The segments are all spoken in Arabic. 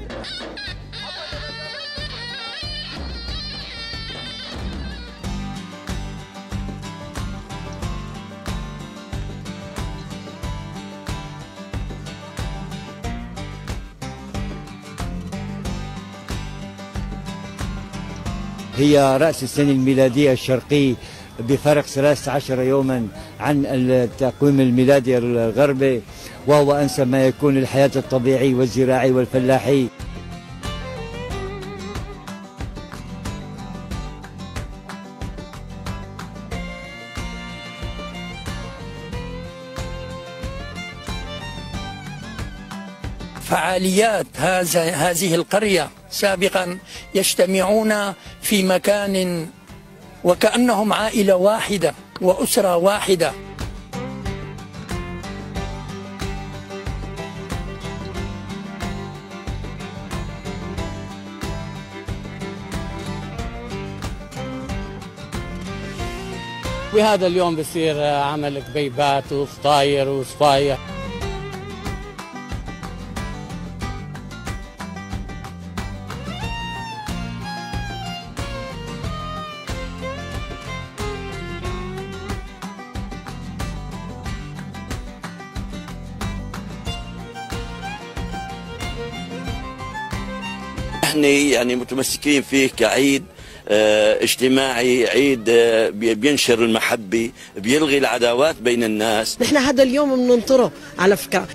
هي رأس السنة الميلادية الشرقي بفرق 13 يوما عن التقويم الميلادي الغربي، وهو أنسب ما يكون للحياة الطبيعي والزراعي والفلاحي. فعاليات هذه القرية سابقا يجتمعون في مكان وكأنهم عائلة واحدة وأسرة واحدة. وهذا اليوم بصير عمل كبيبات وفطاير وصفايح. نحن يعني متمسكين فيه كعيد اجتماعي، عيد بينشر المحبة، بيلغي العداوات بين الناس. نحن هذا اليوم بننطره على فكرة.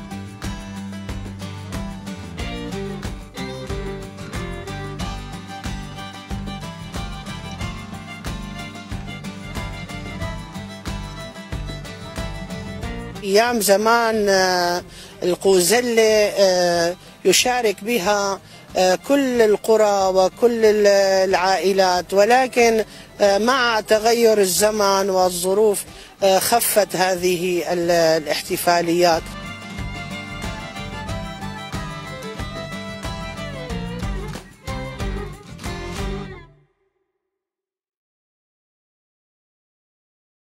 أيام زمان القوزلة يشارك بها كل القرى وكل العائلات، ولكن مع تغير الزمن والظروف خفت هذه الاحتفاليات.